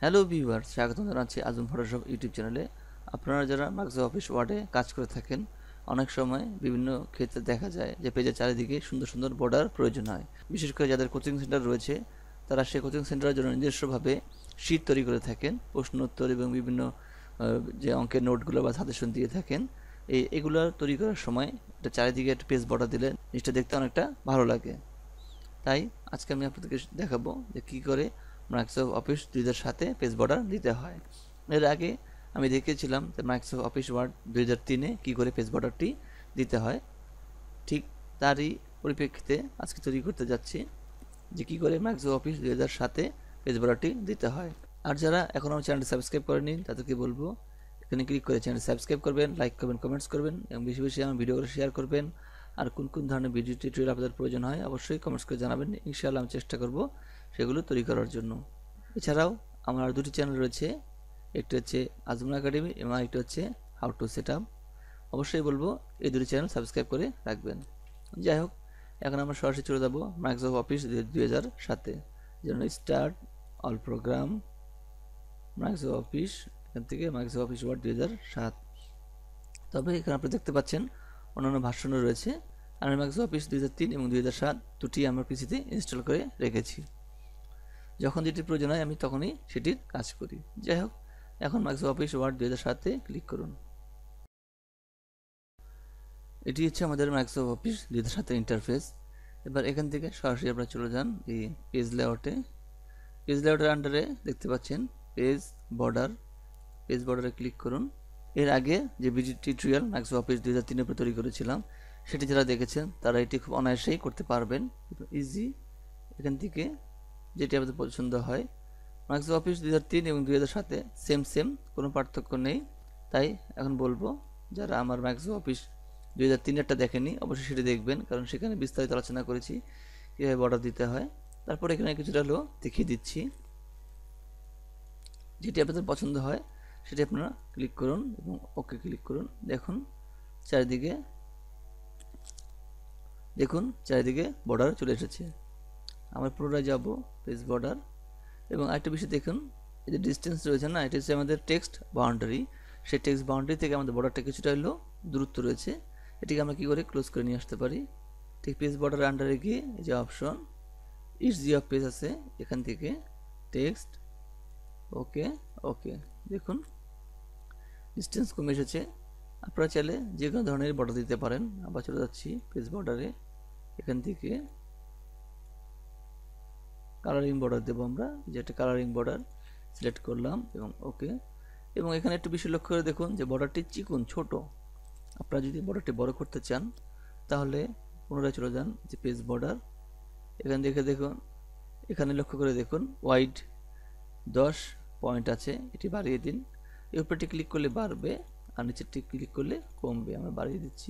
Hello viewers, স্বাগতম জানাচ্ছি আজম Photoshop YouTube চ্যানেলে। আপনারা যারা মাইক্রোসফট অফিস ওয়ার্ডে কাজ করে থাকেন, অনেক সময় বিভিন্ন ক্ষেত্রে দেখা যায় যে পেজের চারিদিকে সুন্দর সুন্দর বর্ডার প্রয়োজন হয়। বিশেষ করে যাদের কোচিং সেন্টার রয়েছে, তারা সেই কোচিং সেন্টারের জন্য নিজস্বভাবে শীট তৈরি করে থাকেন, প্রশ্ন উত্তর এবং বিভিন্ন যে অঙ্কের নোটগুলো বা সাজেশন দিয়ে থাকেন। এগুলো তৈরি করার সময় একটা চারিদিকে একটা পেজ বর্ডার দিলে জিনিসটা দেখতে অনেকটা ভালো লাগে। তাই আজকে আমি আপনাদেরকে দেখাবো যে কী করে মাইক্রোসফট অফিস 2007 পেজ বর্ডার দিতে হয়। এর আগে আমি দেখিয়েছিলাম যে মাইক্রোসফট অফিস ওয়ার্ড 2003-এ কী করে পেজ বর্ডারটি দিতে হয়। ঠিক তারই পরিপ্রেক্ষিতে আজকে তৈরি করতে যাচ্ছি যে কী করে মাইক্রোসফট অফিস 2007-এ পেজ বর্ডারটি দিতে হয়। আর যারা এখনও আমার চ্যানেলটি সাবস্ক্রাইব করেনি তাদেরকে বলবো এখানে ক্লিক করে চ্যানেলটি সাবস্ক্রাইব করবেন, লাইক করবেন, কমেন্টস করবেন এবং বেশি বেশি আমার ভিডিওগুলো শেয়ার করবেন। আর কোন কোন ধরনের ভিডিও টিউটোরিয়াল আপনাদের প্রয়োজন হয় অবশ্যই কমেন্টস করে জানাবেন। ইনশাআল্লাহ আমি চেষ্টা করব সেগুলো তৈরি করার জন্য। এছাড়াও আমার দুটি চ্যানেল রয়েছে, একটি হচ্ছে আজমুন একাডেমি এবং আরেকটি হচ্ছে হাউ টু সেট আপ। অবশ্যই বলবো এই দুটি চ্যানেল সাবস্ক্রাইব করে রাখবেন। যাই হোক, এখন আমরা সরাসরি চলে যাব মাইক্রোসফট অফিস 2007-এ। যেন start all program Microsoft Office, এখান থেকে মাইক্রোসফট অফিস ওয়ার্ড 2007। তবে এখানে আপনি দেখতে পাচ্ছেন অন্যান্য ভার্সনও রয়েছে। আমি মাইক্রোসফট অফিস 2003 এবং 2007 দুটি আমার পিসিতে ইনস্টল করে রেখেছি। যখন যেটি প্রয়োজন হয় আমি তখনই সেটির কাজ করি। যাই হোক, এখন মাইক্রোসফট অফিস ওয়ার্ড 2007-এ ক্লিক করুন। এটি হচ্ছে আমাদের মাইক্রোসফট অফিস 2007-এর ইন্টারফেস। এবার এখান থেকে সরাসরি আপনারা চলে যান এই পেজ লেআউটে। পেজ লেআউটের আন্ডারে দেখতে পাচ্ছেন পেজ বর্ডার। পেজ বর্ডারে ক্লিক করুন। এর আগে যে ভিডিও টিউটোরিয়াল মাইক্রোসফট অফিস 2003-এ তৈরি করেছিলাম, সেটি যারা দেখেছেন তারা এটি খুব অনায়াসেই করতে পারবেন, ইজি। এখান থেকে যেটি আপনাদের পছন্দ হয়। মাইক্রোসফট অফিস 2003 এবং 2007-এ সেম কোনো পার্থক্য নেই। তাই এখন বলবো যারা আমার মাইক্রোসফট অফিস 2003-এরটা দেখেনি অবশ্যই সেটি দেখবেন, কারণ সেখানে বিস্তারিত আলোচনা করেছি কীভাবে বর্ডার দিতে হয়। তারপর এখানে কিছুটা হলো দেখিয়ে দিচ্ছি। যেটি আপনাদের পছন্দ হয় সেটি আপনারা ক্লিক করুন এবং ওকে ক্লিক করুন। দেখুন চারিদিকে বর্ডার চলে এসেছে। আমরা পুনরায় যাব পেজ বর্ডার এবং আরেকটা বিষয় দেখুন, এই যে ডিস্টেন্স রয়েছে না, এটা হচ্ছে আমাদের টেক্সট বাউন্ডারি। সেই টেক্সট বাউন্ডারি থেকে আমাদের বর্ডারটা কিছুটা হলো দূরত্ব রয়েছে। এটিকে আমরা কী করে ক্লোজ করে নিয়ে আসতে পারি? ঠিক পেজ বর্ডারের আন্ডারে গিয়ে এই যে অপশন ইজি অফ পেজ আছে, এখান থেকে টেক্সট ওকে দেখুন ডিস্টেন্স কমে এসেছে। আপনারা চাইলে যে কোনো ধরনের বর্ডার দিতে পারেন। আবার চলে যাচ্ছি পেজ বর্ডারে, এখান থেকে কালারিং বর্ডার দেবো আমরা, যেটা কালারিং বর্ডার সিলেক্ট করলাম এবং ওকে। এবং এখানে একটু বিষয় লক্ষ্য করে দেখুন যে বর্ডারটি চিকন ছোট। আপনারা যদি বর্ডারটি বড় করতে চান তাহলে পুনরায় চলে যান যে পেজ বর্ডার, এখান থেকে দেখুন, এখানে লক্ষ্য করে দেখুন ওয়াইড 10 পয়েন্ট আছে, এটি বাড়িয়ে দিন। এই উপরটি ক্লিক করলে বাড়বে আর নিচেরটি ক্লিক করলে কমবে। আমরা বাড়িয়ে দিচ্ছি।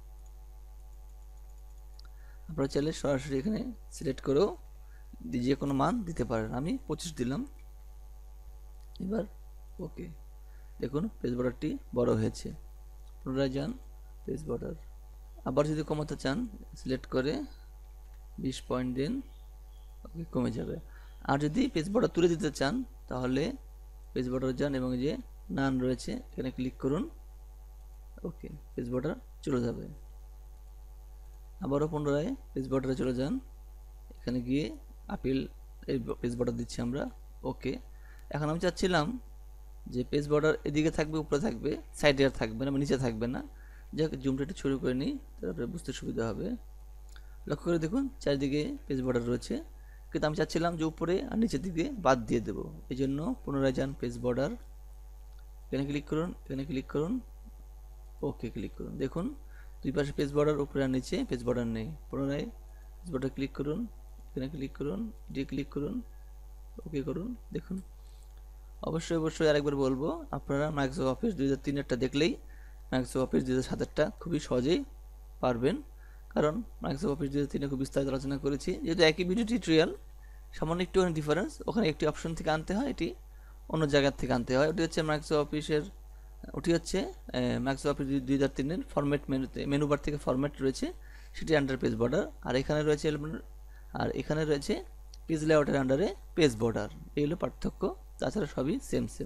আপনারা চাইলে সরাসরি এখানে সিলেক্ট করেও যে কোনো মান দিতে পারেন। আমি 25 দিলাম। এবার ওকে, দেখুন পেজ বর্ডারটি বড় হয়েছে। পুনরায় যান পেজ বর্ডার। আবার যদি কমাতে চান সিলেক্ট করে 20 পয়েন্ট দিন, ওকে কমে যাবে। আর যদি পেজ বর্ডার তুলে দিতে চান তাহলে পেজ বর্ডার যান এবং যে নান রয়েছে এখানে ক্লিক করুন, ওকে পেজ বর্ডার চলে যাবে। আবারও পুনরায় পেজ বর্ডারে চলে যান, এখানে গিয়ে আপিল এই পেজ বর্ডার দিচ্ছি আমরা, ওকে। এখন আমি চাচ্ছিলাম যে পেজ বর্ডার এদিকে থাকবে, উপরে থাকবে, সাইডে আর থাকবে না, নিচে থাকবে না। যাক, জুমটা একটু শুরু করে নিই তারপরে বুঝতে সুবিধা হবে। লক্ষ্য করে দেখুন চারিদিকে পেজ বর্ডার রয়েছে, কিন্তু আমি চাচ্ছিলাম যে উপরে আর নিচের দিকে বাদ দিয়ে দেবো। এই জন্য পুনরায় যান পেজ বর্ডার, এখানে ক্লিক করুন, ওকে ক্লিক করুন। দেখুন দুই পাশে পেজ বর্ডার, উপরে আর নিচে পেজ বর্ডার নেই। পুনরায় পেজ বর্ডার ক্লিক করুন, এখানে ক্লিক করুন, ক্লিক করুন, ওকে করুন। দেখুন অবশ্যই আরেকবার বলবো, আপনারা মাইক্রোসফট অফিস 2003-এরটা দেখলেই মাইক্রোসফট অফিস 2007-এরটা খুবই সহজেই পারবেন, কারণ মাইক্রোসফট অফিস 2003-এ খুব বিস্তারিত আলোচনা করেছি। যেহেতু একই ভিডিও টিউটোরিয়াল, সামান্য একটু ডিফারেন্স, ওখানে একটি অপশন থেকে আনতে হয়, এটি অন্য জায়গার থেকে আনতে হয়। ওটি হচ্ছে মাইক্রোসফট অফিস 2003-এর ফরম্যাট মেনু বার থেকে ফরম্যাট রয়েছে, সেটি আন্ডার পেজ বর্ডার। আর এখানে রয়েছে পেজ লেআউটের আন্ডারে পেজ বর্ডার। এই হলো পার্থক্য। তাছাড়া সবই সেম সেম।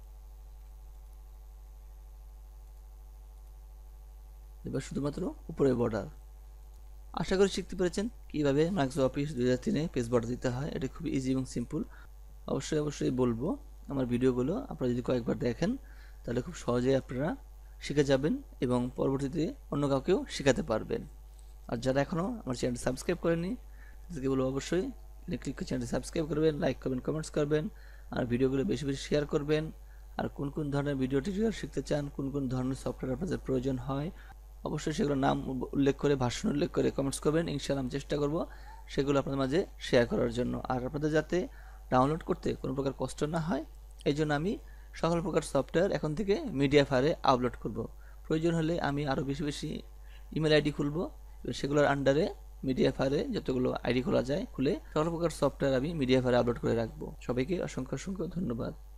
এবার শুধুমাত্র উপরে বর্ডার। আশা করি শিখতে পেরেছেন কীভাবে মাইক্রোসফট অফিস 2003-এ পেজ বর্ডার দিতে হয়। এটা খুবই ইজি এবং সিম্পল। অবশ্যই বলবো আমার ভিডিওগুলো আপনারা যদি কয়েকবার দেখেন তাহলে খুব সহজেই আপনারা শিখে যাবেন এবং পরবর্তীতে অন্য কাউকেও শেখাতে পারবেন। আর যারা এখনও আমার চ্যানেলটি সাবস্ক্রাইব করেনি তাদেরকে বলবো অবশ্যই ক্লিক করে চ্যানেলটি সাবস্ক্রাইব করবেন, লাইক করবেন, কমেন্টস করবেন, আর ভিডিওগুলো বেশি বেশি শেয়ার করবেন। আর কোন কোন ধরনের ভিডিও টিউটোরিয়াল শিখতে চান, কোন কোন ধরনের সফটওয়্যার আপনাদের প্রয়োজন হয়, অবশ্যই সেগুলোর নাম উল্লেখ করে, ভাষণ উল্লেখ করে কমেন্টস করবেন। ইনশাআল্লাহ আমি চেষ্টা করব সেগুলো আপনাদের মাঝে শেয়ার করার জন্য। আর আপনাদের যাতে ডাউনলোড করতে কোনো প্রকার কষ্ট না হয় এই জন্য আমি সকল প্রকার সফটওয়্যার এখন থেকে মিডিয়া ফায়ারে আপলোড করব। প্রয়োজন হলে আমি আরও বেশি বেশি ইমেল আইডি খুলব, সেগুলোর আন্ডারে মিডিয়া ফায়ারে যতগুলো আইডি খোলা যায় খুলে সকল প্রকার সফটওয়্যার আমি মিডিয়া ফায়ারে আপলোড করে রাখবো। সবাইকে অসংখ্য অসংখ্য ধন্যবাদ।